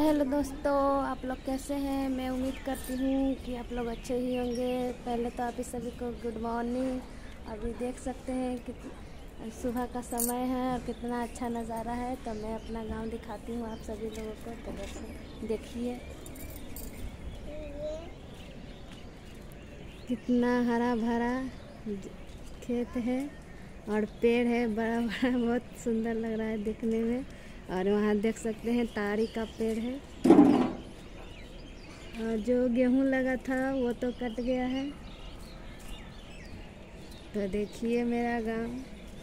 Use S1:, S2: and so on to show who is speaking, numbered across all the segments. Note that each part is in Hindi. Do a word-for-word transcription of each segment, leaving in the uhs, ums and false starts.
S1: हेलो दोस्तों, आप लोग कैसे हैं। मैं उम्मीद करती हूँ कि आप लोग अच्छे ही होंगे। पहले तो आप ही सभी को गुड मॉर्निंग। अभी देख सकते हैं कि सुबह का समय है और कितना अच्छा नज़ारा है। तो मैं अपना गांव दिखाती हूँ आप सभी लोगों को। तो देखिए कितना हरा भरा खेत है और पेड़ है, बड़ा बड़ा बहुत सुंदर लग रहा है देखने में। और वहाँ देख सकते हैं ताड़ी का पेड़ है और जो गेहूं लगा था वो तो कट गया है। तो देखिए मेरा गांव,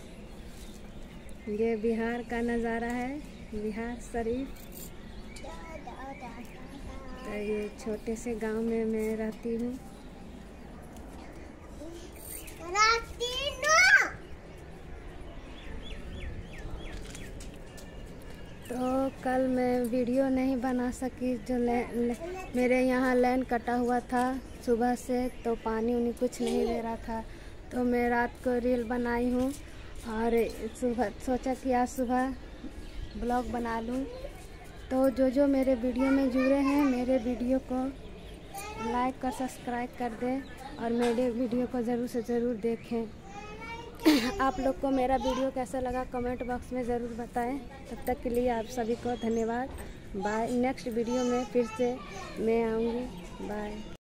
S1: ये बिहार का नज़ारा है, बिहार शरीफ। तो ये छोटे से गांव में मैं रहती हूँ। तो कल मैं वीडियो नहीं बना सकी, जो ले, ले, मेरे यहाँ लाइन कटा हुआ था सुबह से, तो पानी उनी कुछ नहीं दे रहा था। तो मैं रात को रील बनाई हूँ और सुबह सोचा कि आज सुबह ब्लॉग बना लूँ। तो जो जो मेरे वीडियो में जुड़े हैं, मेरे वीडियो को लाइक और सब्सक्राइब कर दें और मेरे वीडियो को ज़रूर से ज़रूर देखें। आप लोग को मेरा वीडियो कैसा लगा कमेंट बॉक्स में ज़रूर बताएं। तब तक के लिए आप सभी को धन्यवाद। बाय। नेक्स्ट वीडियो में फिर से मैं आऊँगी। बाय।